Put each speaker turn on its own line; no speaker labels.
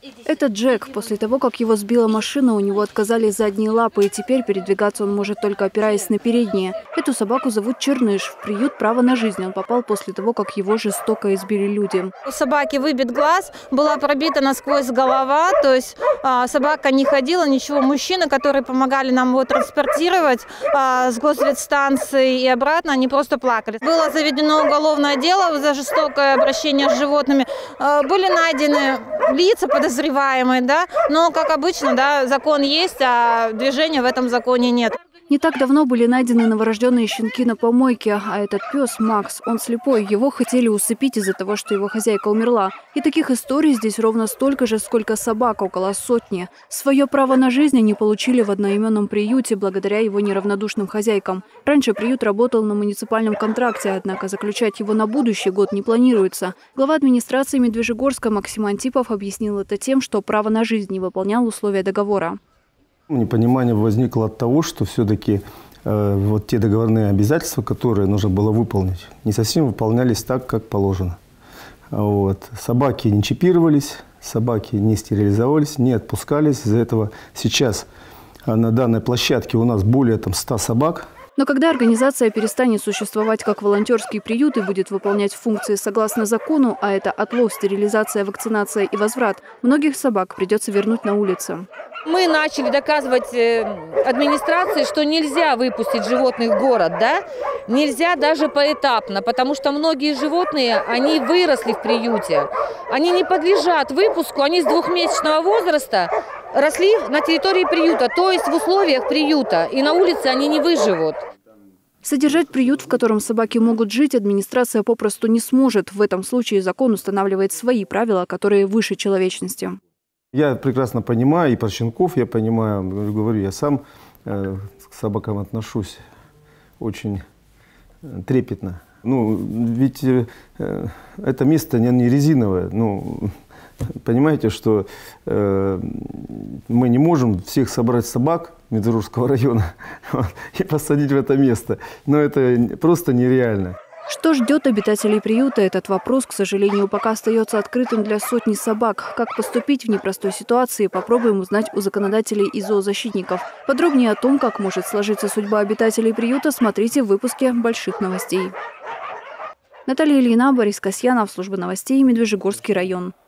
Это Джек. После того, как его сбила машина, у него отказались задние лапы, и теперь передвигаться он может только опираясь на передние. Эту собаку зовут Черныш. В приют «Право на жизнь» он попал после того, как его жестоко избили люди.
У собаки выбит глаз, была пробита насквозь голова, то есть собака не ходила, ничего. Мужчины, которые помогали нам его транспортировать с госветстанции и обратно, они просто плакали. Было заведено уголовное дело за жестокое обращение с животными. Были найдены лица подозреваемые, да, но, как обычно, да, закон есть, а движения в этом законе нет.
Не так давно были найдены новорожденные щенки на помойке, а этот пес Макс, он слепой, его хотели усыпить из-за того, что его хозяйка умерла. И таких историй здесь ровно столько же, сколько собак, около сотни. Свое право на жизнь они получили в одноименном приюте благодаря его неравнодушным хозяйкам. Раньше приют работал на муниципальном контракте, однако заключать его на будущий год не планируется. Глава администрации Медвежьегорска Максим Антипов объяснил это тем, что право на жизнь не выполнял условия договора.
Непонимание возникло от того, что все-таки вот те договорные обязательства, которые нужно было выполнить, не совсем выполнялись так, как положено. Вот. Собаки не чипировались, собаки не стерилизовались, не отпускались. Из-за этого сейчас на данной площадке у нас более 100 собак.
Но когда организация перестанет существовать как волонтерский приют и будет выполнять функции согласно закону, а это отлов, стерилизация, вакцинация и возврат, многих собак придется вернуть на улицы.
Мы начали доказывать администрации, что нельзя выпустить животных в город, да? Нельзя даже поэтапно, потому что многие животные, они выросли в приюте. Они не подлежат выпуску, они с 2-месячного возраста росли на территории приюта, то есть в условиях приюта, и на улице они не выживут.
Содержать приют, в котором собаки могут жить, администрация попросту не сможет. В этом случае закон устанавливает свои правила, которые выше человечности.
Я прекрасно понимаю, и про щенков я понимаю, говорю, я сам к собакам отношусь очень трепетно. Ну, ведь это место не резиновое. Ну, понимаете, что мы не можем всех собрать собак Медвежьегорского района и посадить в это место. Но это просто нереально.
Что ждет обитателей приюта? Этот вопрос, к сожалению, пока остается открытым для сотни собак. Как поступить в непростой ситуации, попробуем узнать у законодателей и зоозащитников. Подробнее о том, как может сложиться судьба обитателей приюта, смотрите в выпуске «Больших новостей». Наталья Ильина, Борис Касьянов, служба новостей, Медвежьегорский район.